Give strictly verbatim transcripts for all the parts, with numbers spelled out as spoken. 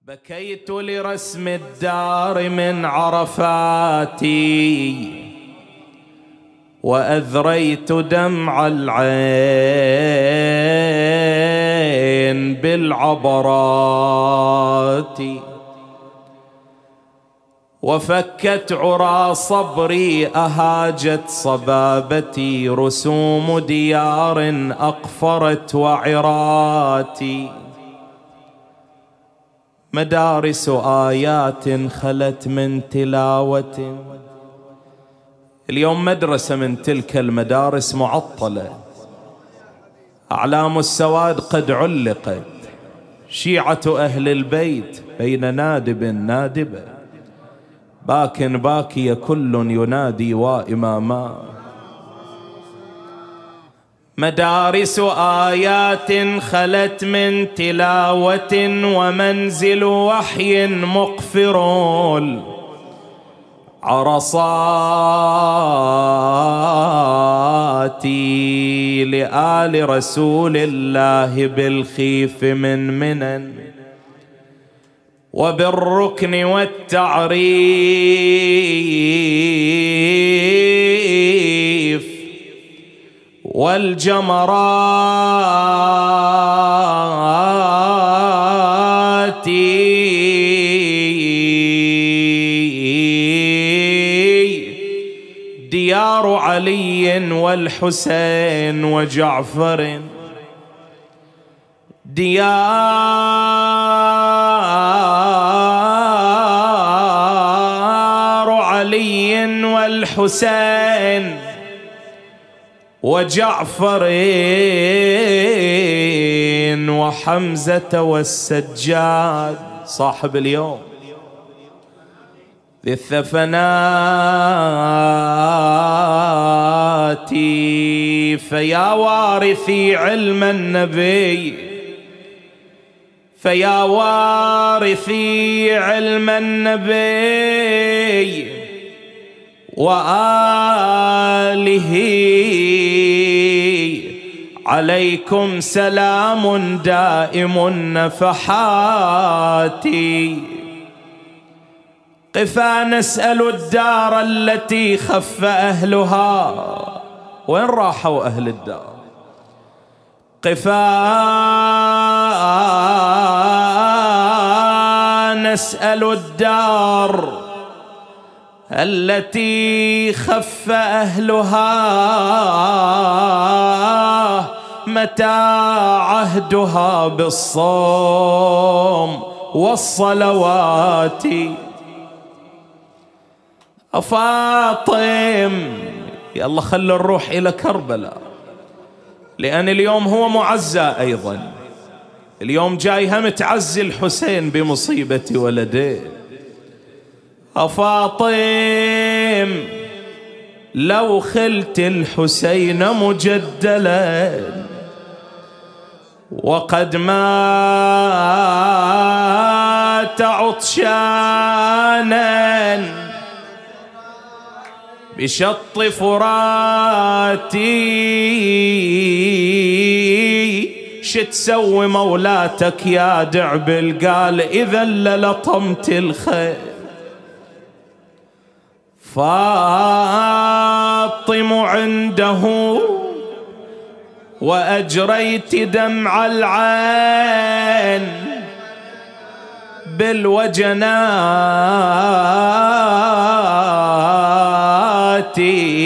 بكيت لرسم الدار من عرفاتي وأذريت دمع العين بالعبرات وفكت عرى صبري أهاجت صبابتي رسوم ديار أقفرت وعراتي مدارس آيات خلت من تلاوة. اليوم مدرسة من تلك المدارس معطلة، أعلام السواد قد علقت، شيعة أهل البيت بين نادب نادبة، باك باكي كل ينادي وإماما. مدارس آيات خلت من تلاوة ومنزل وحي مقفر عرصاتي لآل رسول الله بالخيف من منن وبالركن والتعريف والجمرات ديار علي والحسين وجعفر، ديار علي والحسين وجعفر وحمزة والسجاد صاحب اليوم ذي الثفنات. فيا وارثي علم النبي، فيا وارثي علم النبي وآله عليكم سلام دائم نفحاتي. قفا نسأل الدار التي خف أهلها، وين راحوا أهل الدار؟ قفا نسأل الدار التي خف أهلها متى عهدها بالصوم والصلوات. أفاطم يلا خلوا نروح إلى كربلاء، لأن اليوم هو معزى أيضا، اليوم جاي هم تعزي الحسين بمصيبة ولده. أفاطم لو خلت الحسين مجدلا وقد مات عطشانا بشط فراتي، شتسوي مولاتك يا دعبل؟ قال إذا للطمت الخير. فاطم عنده وأجريت دمع العين بالوجنات.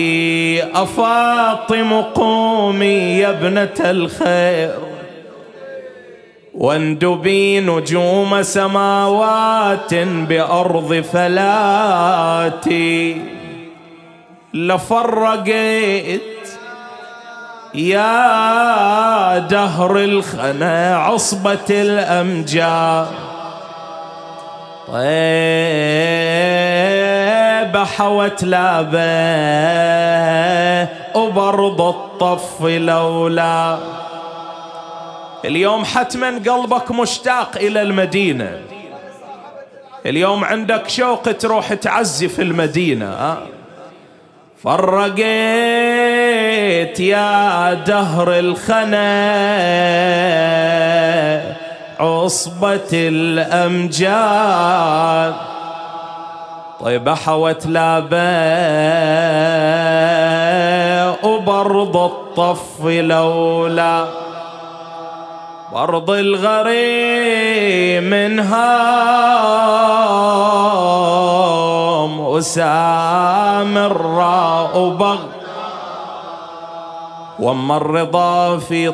أفاطم قومي يا ابنة الخير واندبي نجوم سماوات بأرض فلاتي. لفرقت يا دهر الخنا عصبة الأمجاد، طيب حوت لابه وبرض الطف لولا. اليوم حتما قلبك مشتاق إلى المدينة، اليوم عندك شوق تروح تعزي في المدينة. فرقت يا دهر الخنا عصبة الأمجاد. طيب حوت لابا وبرض الطف لولا برض الغريم منهام وسامر وبغ وما الرضا في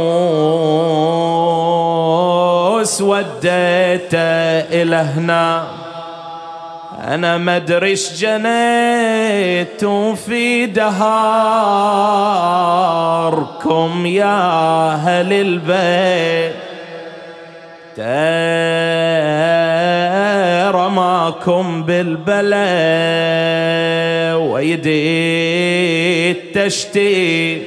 طوس وديته إلى هنا. أنا مدريش جنيت في دهاركم يا أهل البيت رماكم بالبلاء ويدي التشتيت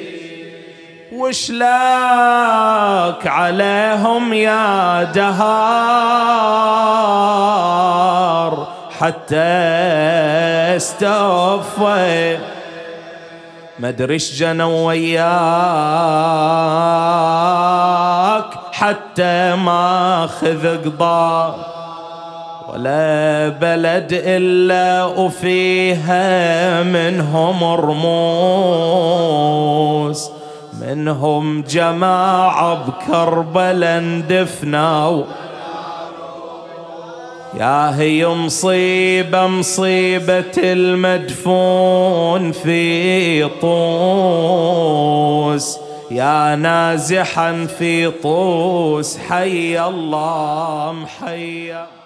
وشلاك عليهم يا دهار حتى استوفى. مدريش جنوا وياك حتى ما اخذ قضاء ولا بلد إلا وفيها منهم رموز منهم جماعة بكربلاء اندفنوا. يا هي مصيبة مصيبة المدفون في طوس يا نازحا في طوس حي الله محيا.